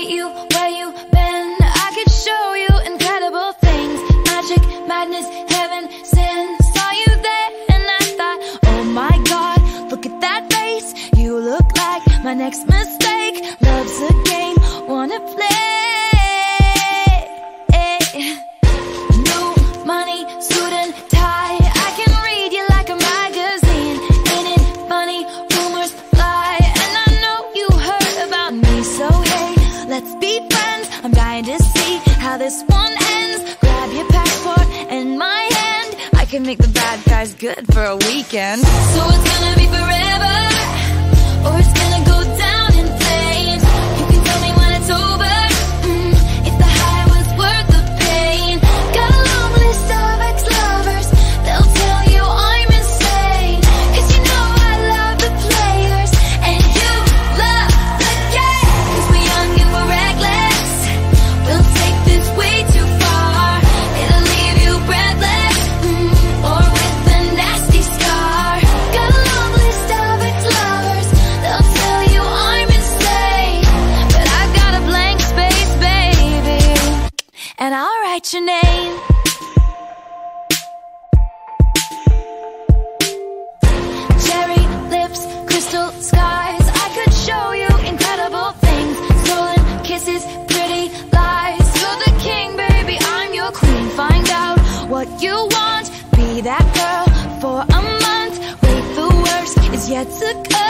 you where you been. I could show you incredible things. Magic, madness, heaven, sin. Saw you there and I thought, oh my God, look at that face. You look like my next mistake. Love's a game, wanna play. New money, suit and tie. I can read you like a magazine. Ain't it funny? Rumors fly, and I know you heard about me. So hey, let's be friends. I'm dying to see how this one ends. Grab your passport and my hand. I can make the bad guys good for a weekend. So it's gonna be forever, or it's gonna go down in flames. You can tell me when it's over, if the high was worth the pain. Got a long list of ex-lovers, they'll tell you I'm insane. Cause you know I love the players, and you love the game. Cause we're young and we're reckless, we'll take this way too far. It'll leave you breathless, or with a nasty scar. Got a long list of ex-lovers, they'll tell you I'm insane. But I've got a blank space, baby, and I'll write your name. Cherry lips, crystal skies. I could show you incredible things. Stolen kisses, pretty lies. You're the king, baby, I'm your queen. Find out what you want, be that girl for a month. Wait, the worst is yet to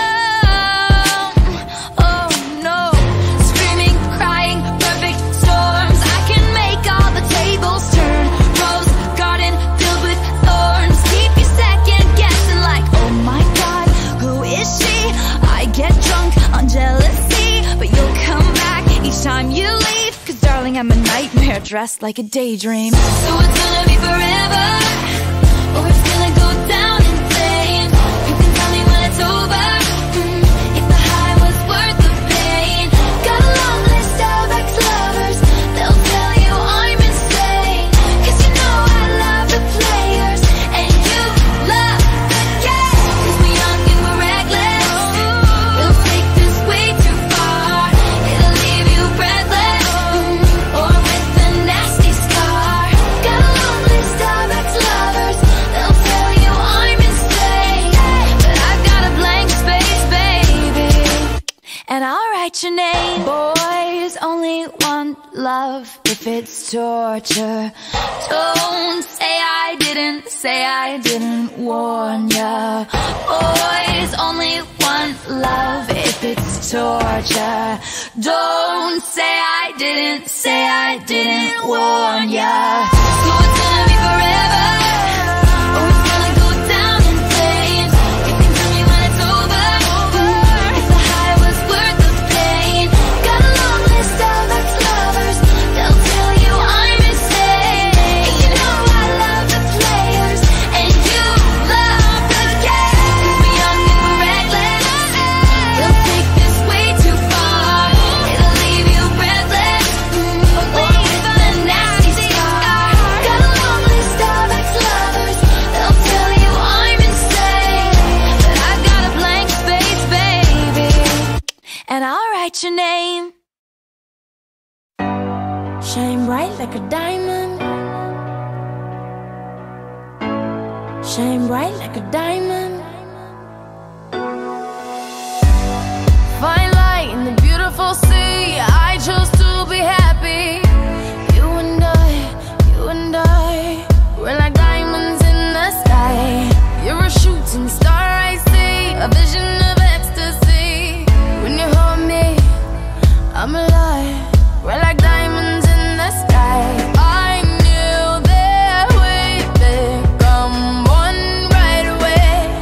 come. Oh no, screaming, crying, perfect storms. I can make all the tables turn. Rose garden filled with thorns. Keep you second guessing like, oh my God, who is she? I get drunk on jealousy, but you'll come back each time you leave. Cause darling, I'm a nightmare dressed like a daydream. So it's gonna be forever, or it's gonna go down in flames. You can tell me when it's over, if the high was worth the pain. Got a long list of ex-lovers, they'll tell you I'm insane. Cause you know I love the players, and you love the game. Cause we're young and we're reckless, we'll take this way too far. It'll leave you breathless, or with a nasty scar. Got a long list of ex-lovers, they'll tell you I'm insane. But I've got a blank space, baby, and I'll write your name. Boys only want love if it's torture. Don't say I didn't warn ya. Boys only want love if it's torture. Don't say I didn't warn ya. So it's gonna be forever, or it's gonna go down in flames. You can tell me when it's over, if the high was worth the pain. Got a long list of ex-lovers, they'll tell you I'm insane. And you know I love the players, and you love the game. Cause we're young and we're reckless, we'll take this way too far. It'll leave you breathless, or with a nasty scar. Got a long list of ex-lovers, they'll tell you I'm insane. But I've got a blank space, baby, and I'll write your name. Shine bright like a diamond. Shine bright like a diamond. Fine light in the beautiful sea. I chose to be happy. You and I, we're like diamonds in the sky. You're a shooting star, I see, a vision of ecstasy. When you hold me, I'm alive. We're like diamonds in the sky. I knew that we'd become one right away.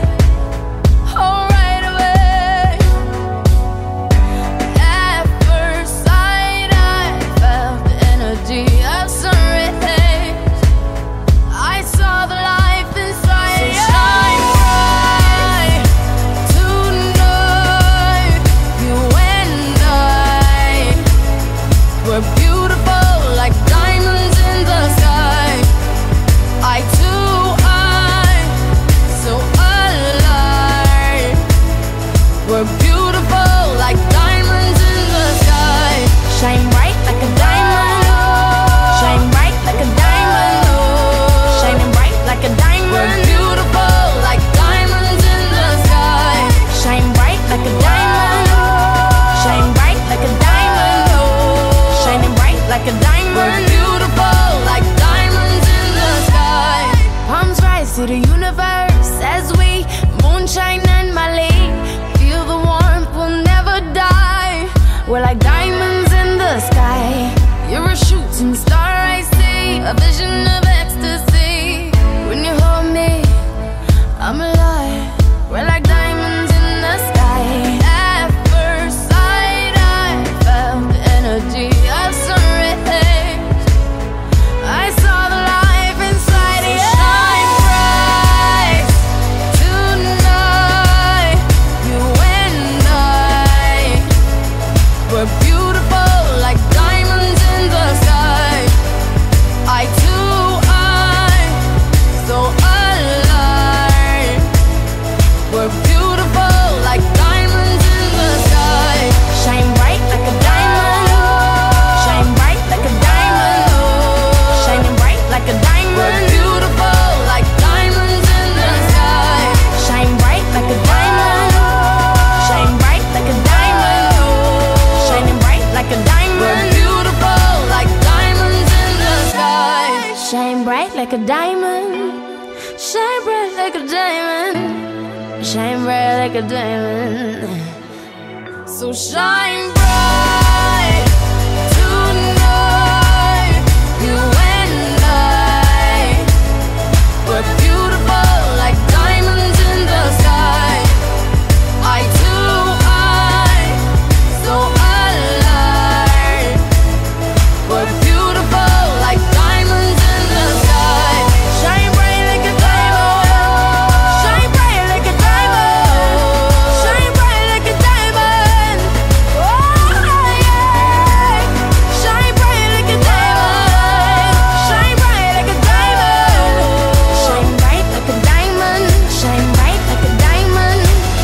shine bright like a diamond. So shine bright tonight. You and I, we're beautiful like diamonds in the sky. Eye to eye, so alive. We're beautiful like diamonds in the sky. Shine bright like a diamond. Shine bright like a diamond. Shine bright like a diamond. Oh yeah. Shine bright like a diamond. Shine bright like a diamond. Shine bright like a diamond. Shine bright like a diamond.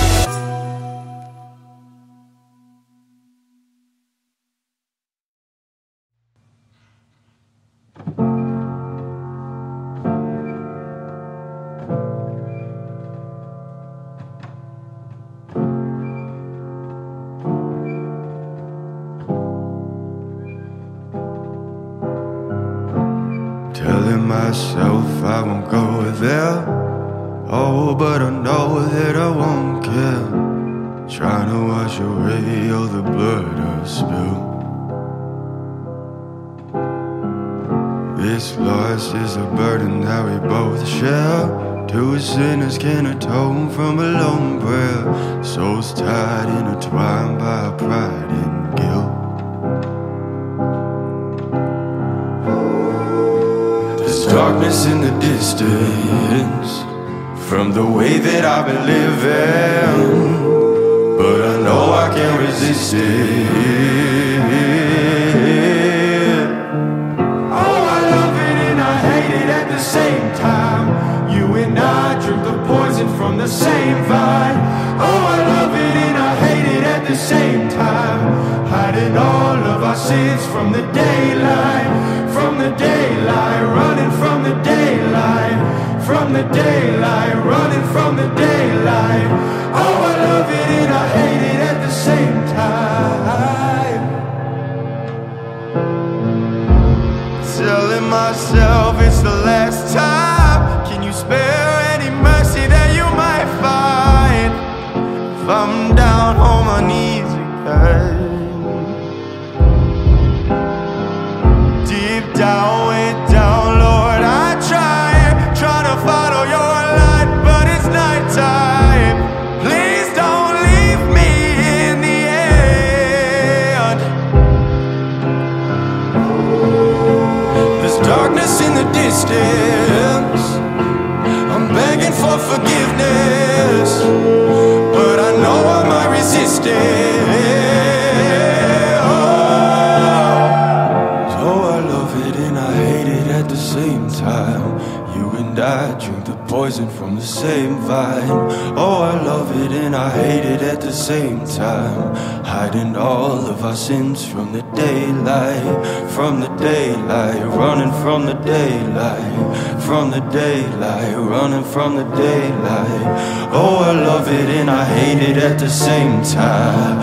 Telling myself I won't go there. Oh, but I know that I won't care. Trying to wash away all the blood I've spilled. This loss is a burden that we both share. Two sinners can atone from a lone prayer. Souls tied, intertwined by pride and guilt. There's darkness in the distance from the way that I've been living, but I know I can't resist it. Oh, I love it and I hate it at the same time. You and I drink the poison from the same vine. Oh, I love it and I hate it at the same time. Hiding all of our sins from the daylight, from the daylight, running from the daylight, from the daylight, running from the daylight. Oh, I love it and I hate it at the same time. Telling myself it's the last time. Can you spare any mercy that you might find if I'm down on my knees again? Deep down, way down, Lord, I try to follow your light, but it's nighttime. Please don't leave me in the end. There's darkness in the distance. I'm begging for forgiveness, but I know I might resist it. At the same time, you and I drink the poison from the same vine. Oh, I love it and I hate it at the same time. Hiding all of our sins from the daylight, from the daylight, running from the daylight, from the daylight, running from the daylight. Oh, I love it and I hate it at the same time.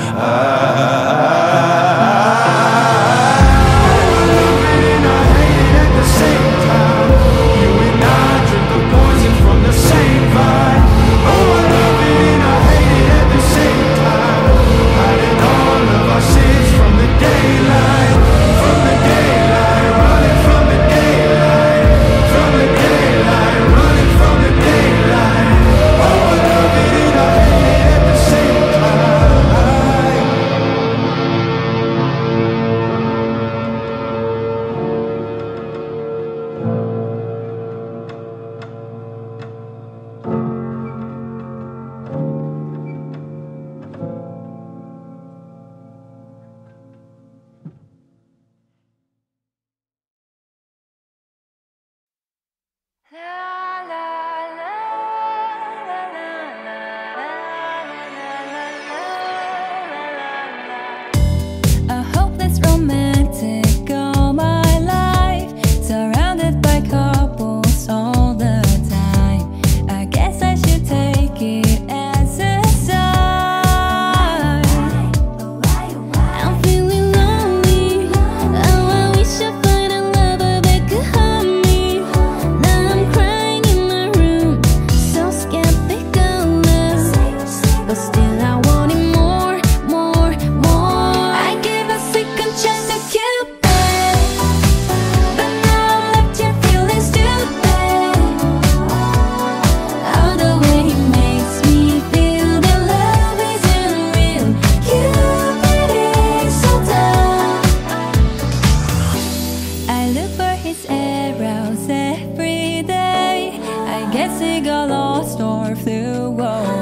to go.